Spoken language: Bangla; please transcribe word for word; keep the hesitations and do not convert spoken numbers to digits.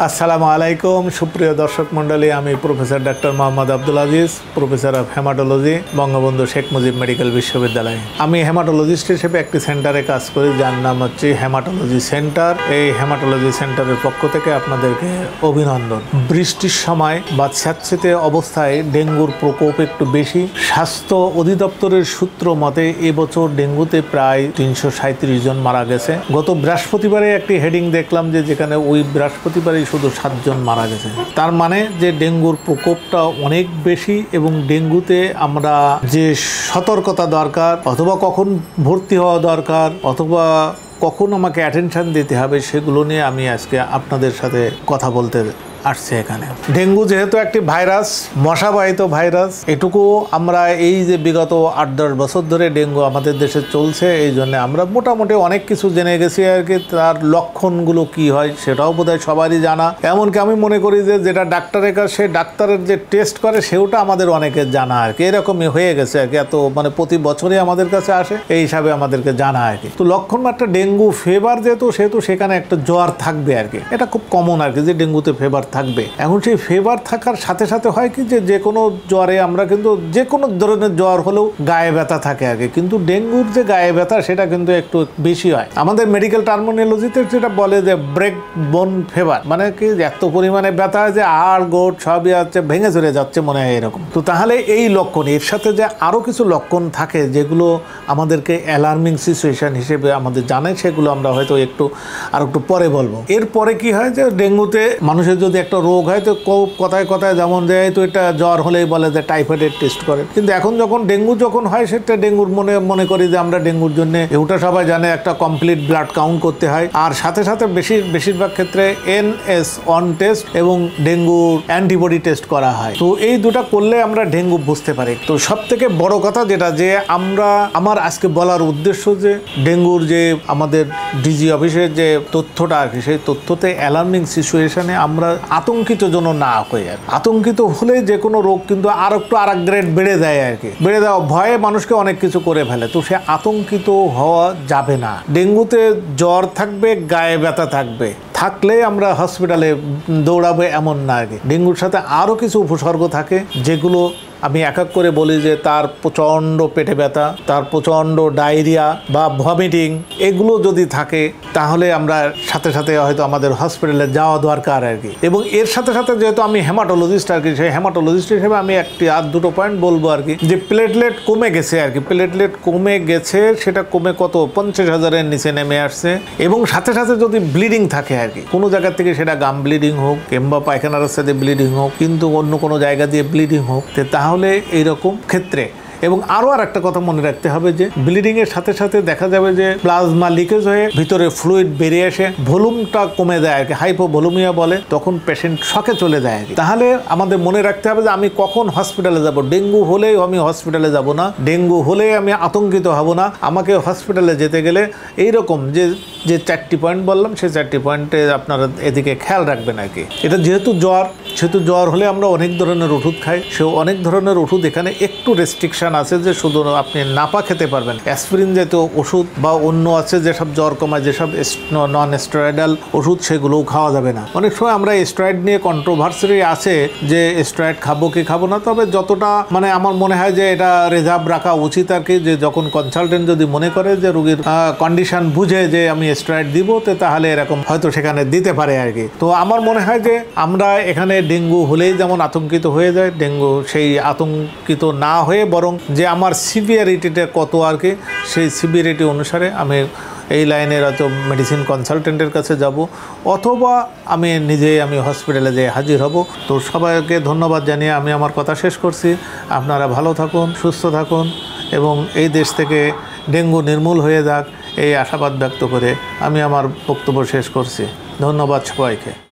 আসসালামু আলাইকুম সুপ্রিয় দর্শক মণ্ডলী, আমি professor doctor Mohammad Abdul Aziz, professor of hematology, Bangabandhu Sheikh Mujib medical বিশ্ববিদ্যালয়। আমি হেমাটোলজিস্ট হিসেবে একটি সেন্টারে কাজ করি, যার নাম হচ্ছে হেমাটোলজি সেন্টার। এই হেমাটোলজি সেন্টারের পক্ষ থেকে আপনাদেরকে অভিনন্দন। বৃষ্টির সময় বা স্যাঁতসেঁতে অবস্থায় ডেঙ্গুর প্রকোপ একটু বেশি। স্বাস্থ্য অধিদপ্তরের সূত্র মতে এবছর ডেঙ্গুতে প্রায় তিনশো সাঁত্রিশ জন মারা গেছে। গত বৃহস্পতিবারে একটি হেডিং দেখলাম যে যেখানে ওই বৃহস্পতিবারে শুধু সাতজন মারা গেছে। তার মানে যে ডেঙ্গুর প্রকোপটা অনেক বেশি, এবং ডেঙ্গুতে আমরা যে সতর্কতা দরকার, অথবা কখন ভর্তি হওয়া দরকার, অথবা কখন আমাকে অ্যাটেনশন দিতে হবে, সেগুলো নিয়ে আমি আজকে আপনাদের সাথে কথা বলতে আসছে এখানে। ডেঙ্গু যেহেতু একটি ভাইরাস, মশাবাহিত ভাইরাস, এটুকু আমরা এই যে বিগত আট দশ বছর ধরে ডেঙ্গু আমাদের দেশে চলছে, এই জন্য আমরা মোটামুটি অনেক কিছু জেনে গেছি আর কি। তার লক্ষণগুলো কি হয় সেটাও বোধহয় সবারই জানা। এমনকি আমি মনে করি যে যেটা ডাক্তারের কাছে, ডাক্তারের যে টেস্ট করে সেটা আমাদের অনেকের জানা আর কি। এরকমই হয়ে গেছে আর কি, এত মানে প্রতি বছরই আমাদের কাছে আসে, এই হিসাবে আমাদেরকে জানা আর কি। তো লক্ষণ একটা ডেঙ্গু ফিভার যেহেতু, সেহেতু সেখানে একটা জ্বর থাকবে আর কি। এটা খুব কমন আর কি যে ডেঙ্গুতে ফিভার থাকবে। এখন সেই ফিভার থাকার সাথে সাথে হয় কি যে যে কোনো জ্বরে আমরা কিন্তু যে কোনো ধরনের জ্বর হলেও গায়ে ব্যথা থাকে আগে, কিন্তু ডেঙ্গুর যে গায়ে ব্যথা সেটা কিন্তু একটু বেশি হয়। আমাদের মেডিকেল টার্মিনোলজিতে যেটা বলে যে ব্রেক বোন ফিভার, মানে কি এত পরিমাণে ব্যথা হয় যে হাড় গোড় সবই হচ্ছে ভেঙে চলে যাচ্ছে মনে হয় এরকম। তো তাহলে এই লক্ষণ, এর সাথে যে আরও কিছু লক্ষণ থাকে যেগুলো আমাদেরকে অ্যালার্মিং সিচুয়েশন হিসেবে আমাদের জানায়, সেগুলো আমরা হয়তো একটু আর একটু পরে বলবো। এরপরে কি হয় যে ডেঙ্গুতে মানুষের যদি একটা রোগ হয় তো কথায় কথায় যেমন যে তো এটা জ্বর হলেই বলে যে টাইফয়েডের টেস্ট করে, কিন্তু এখন যখন ডেঙ্গু যখন হয় সেটা ডেঙ্গুর মনে মনে করি যে আমরা ডেঙ্গুর জন্য, ওটা সবাই জানে একটা কমপ্লিট ব্লাড কাউন্ট করতে হয়, আর সাথে সাথে বেশি বেশিরভাগ ক্ষেত্রে এন এস ওয়ান টেস্ট এবং ডেঙ্গুর অ্যান্টিবডি টেস্ট করা হয়। তো এই দুটা করলে আমরা ডেঙ্গু বুঝতে পারি। তো সব থেকে বড় কথা যেটা যে আমরা, আমার আজকে বলার উদ্দেশ্য যে ডেঙ্গুর যে আমাদের ডিজি অফিসের যে তথ্যটা আর কি, সেই তথ্যতে অ্যালার্মিং সিচুয়েশনে আমরা আতঙ্কিত যেন না হয়ে যায়। আতঙ্কিত হলে যে কোনো রোগ কিন্তু আর একটু আর এক গ্রেড বেড়ে দেয় আর কি। বেড়ে দেওয়া ভয়ে মানুষকে অনেক কিছু করে ফেলে। তো সে আতঙ্কিত হওয়া যাবে না। ডেঙ্গুতে জ্বর থাকবে, গায়ে ব্যথা থাকবে, থাকলে আমরা হসপিটালে দৌড়াবে এমন না আর কি। ডেঙ্গুর সাথে আরও কিছু উপসর্গ থাকে যেগুলো আমি এক এক করে বলি যে তার প্রচণ্ড পেটে ব্যথা, তার প্রচণ্ড ডায়রিয়া বা ভমিটিং, এগুলো যদি থাকে তাহলে আমরা সাথে সাথে হয়তো আমাদের হসপিটালে যাওয়া দরকার আর কি। এবং এর সাথে সাথে যেহেতু আমি হেমাটোলজিস্ট আর কি, সেই হেমাটোলজিস্ট হিসেবে আমি একটি আর দুটো পয়েন্ট বলবো আর কি, যে প্লেটলেট কমে গেছে আর কি। প্লেটলেট কমে গেছে, সেটা কমে কত পঞ্চাশ হাজারের নিচে নেমে আসছে। এবং সাথে সাথে যদি ব্লিডিং থাকে আর কি, কোনো জায়গা থেকে সেটা গাম ব্লিডিং হোক কিংবা পায়খানা রাস্তাতে ব্লিডিং হোক, কিন্তু অন্য কোনো জায়গা দিয়ে ব্লিডিং হোক, তাহলে এইরকম ক্ষেত্রে। এবং আরও আর একটা কথা মনে রাখতে হবে যে ব্লিডিংয়ের সাথে সাথে দেখা যাবে যে প্লাজমা লিকেজ হয়ে ভিতরে ফ্লুইড বেরিয়ে এসে ভলিউমটা কমে দেয় আর কি, হাইপোভলিউমিয়া বলে, তখন পেশেন্ট শকে চলে যায় আর কি। তাহলে আমাদের মনে রাখতে হবে যে আমি কখন হসপিটালে যাব। ডেঙ্গু হলেই আমি হসপিটালে যাব না, ডেঙ্গু হলেই আমি আতঙ্কিত হব না। আমাকে হসপিটালে যেতে গেলে এইরকম যে যে চারটি পয়েন্ট বললাম, সেই চারটি পয়েন্টে আপনারা এদিকে খেয়াল রাখবেন আর কি। এটা যেহেতু জ্বর, সেহেতু জ্বর হলে আমরা অনেক ধরনের ওষুধ খাই। সে অনেক ধরনের ওষুধ, এখানে একটু রেস্ট্রিকশন আছে যে শুধু আপনি নাপা খেতে পারবেন। অ্যাসপিরিন জাতীয় ওষুধ বা অন্য আছে যেসব জ্বর কমায়, যেসব নন স্টেরয়েডাল ওষুধ, সেগুলোও খাওয়া যাবে না। অনেক সময় আমরা স্টেরয়েড নিয়ে কন্ট্রোভার্সি আছে যে স্টেরয়েড খাবো কি খাবো না, তবে যতটা মানে আমার মনে হয় যে এটা রিজার্ভ রাখা উচিত আর কি। যে যখন কনসালটেন্ট যদি মনে করে যে রোগীর কন্ডিশন বুঝে যে আমি স্টেরয়েড দিব, তো তাহলে এরকম হয়তো সেখানে দিতে পারে আর কি। তো আমার মনে হয় যে আমরা এখানে ডেঙ্গু হলেই যেমন আতঙ্কিত হয়ে যায়, ডেঙ্গু সেই আতঙ্কিত না হয়ে বরং যে আমার সিভিয়ারিটিটা কত আর কি, সেই সিভিয়ারিটি অনুসারে আমি এই লাইনের হয়তো মেডিসিন কনসালটেন্টের কাছে যাব, অথবা আমি নিজেই আমি হসপিটালে যেয়ে হাজির হব। তো সবাইকে ধন্যবাদ জানিয়ে আমি আমার কথা শেষ করছি। আপনারা ভালো থাকুন, সুস্থ থাকুন, এবং এই দেশ থেকে ডেঙ্গু নির্মূল হয়ে যাক, এই আশাবাদ ব্যক্ত করে আমি আমার বক্তব্য শেষ করছি। ধন্যবাদ সবাইকে।